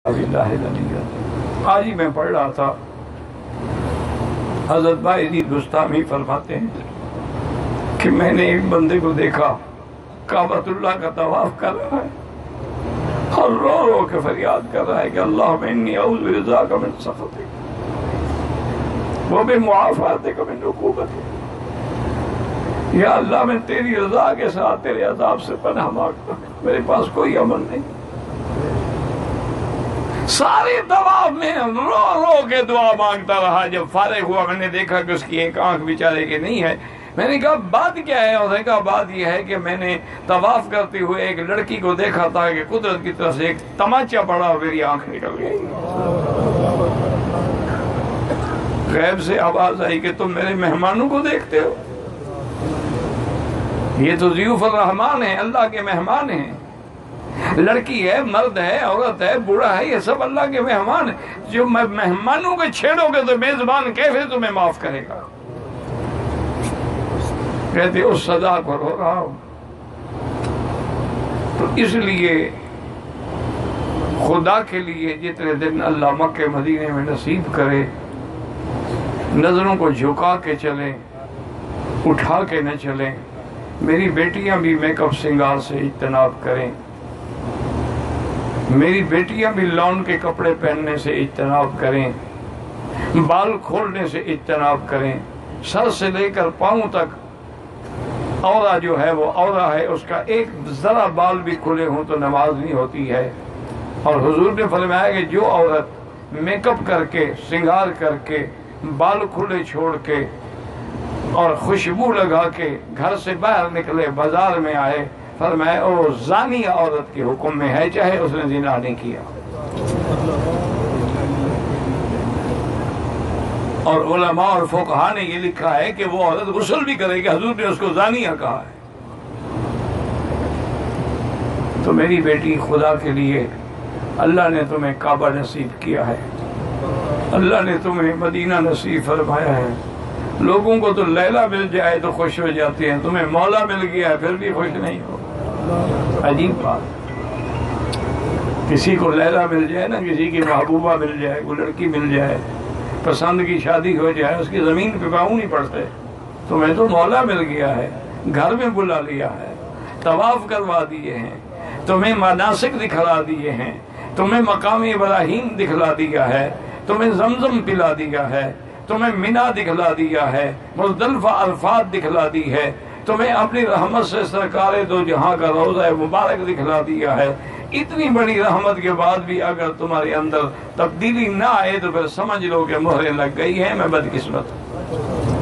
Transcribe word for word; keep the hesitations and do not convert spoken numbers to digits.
آج ہی میں پڑھ رہا تھا، حضرت باعزید بستامی فرماتے ہیں کہ میں نے ایک بندے کو دیکھا کعبۃ اللہ کا طواف کر رہا ہے اور رو رو کے فریاد کر رہا ہے کہ اللہم انی اعوذ برضاک من سخطک وبمعافاتک من عقوبتک، یا اللہ میں تیری رضا کے ساتھ تیرے عذاب سے پناہ مانگتا ہوں، میرے پاس کوئی عمل نہیں۔ ساری طواف میں رو رو کے دعا مانگتا رہا۔ جب فارغ ہوا میں نے دیکھا کہ اس کی ایک آنکھ بیچارے کی نہیں ہے، میں نے کہا بات کیا ہے؟ اس نے کہا بات یہ ہے کہ میں نے طواف کرتے ہوئے ایک لڑکی کو دیکھا تھا کہ قدرت کی طرف سے ایک تماچا پڑا اور میری آنکھ نکل گئی۔ غیب سے آواز آئی کہ تم میرے مہمانوں کو دیکھتے ہو؟ یہ تو ضیوف الرحمان ہیں، اللہ کے مہمان ہیں۔ لڑکی ہے، مرد ہے، عورت ہے، بوڑھا ہے، یہ سب اللہ کے مہمان ہیں۔ جو مہمانوں کو چھیڑو گے تو میزبان کیسے تمہیں معاف کرے گا؟ کہتے اس سزا کو رو رہا ہوں۔ تو اس لیے خدا کے لیے جتنے دن اللہ مکہ مدینے میں نصیب کرے، نظروں کو جھکا کے چلیں، اٹھا کے نہ چلیں۔ میری بیٹیاں بھی میک اپ سنگار سے اجتناب کریں، میری بیٹیاں بھی لون کے کپڑے پہننے سے اجتناب کریں، بال کھولنے سے اجتناب کریں۔ سر سے لے کر پاؤں تک عورہ جو ہے وہ عورہ ہے، اس کا ایک ذرا بال بھی کھلے ہوں تو نماز نہیں ہوتی ہے۔ اور حضور نے فرمایا کہ جو عورت میک اپ کر کے، سنگار کر کے، بال کھلے چھوڑ کے اور خوشبو لگا کے گھر سے باہر نکلے، بازار میں آئے، فرمایا او زانی عورت کے حکم میں ہے، چاہے اس نے زنا نہیں کیا۔ اور علماء اور فقہاء نے یہ لکھا ہے کہ وہ عورت غسل بھی کرے گی، حضور نے اس کو زانیہ کہا ہے۔ تو میری بیٹی، خدا کے لیے اللہ نے تمہیں کعبہ نصیب کیا ہے، اللہ نے تمہیں مدینہ نصیب فرمایا ہے۔ لوگوں کو تو لیلا مل جائے تو خوش ہو جاتے ہیں، تمہیں مولا مل گیا ہے پھر بھی خوش نہیں ہو۔ عجیب بات، کسی کو لیلا مل جائے نا، کسی کی محبوبہ مل جائے، کوئی لڑکی مل جائے، پسند کی شادی ہو جائے، اس کی زمین پہ پاؤں نہیں پڑتے، تمہیں تو مولا مل گیا ہے، گھر میں بلا لیا ہے، طواف کروا دیے ہیں، تمہیں مناسک دکھلا دیے ہیں، تمہیں مقام ابراہیم دکھلا دیا ہے، تمہیں زمزم پلا دیا ہے، تمہیں منی دکھلا دیا ہے، مزدلفہ عرفات دکھلا دی ہے، تمہیں اپنی رحمت سے سرکار دو جہاں کا روضہ مبارک دکھلا دیا ہے۔ اتنی بڑی رحمت کے بعد بھی اگر تمہارے اندر تبدیلی نہ آئے تو پھر سمجھ لو کہ مہریں لگ گئی ہیں، میں بدقسمت ہوں۔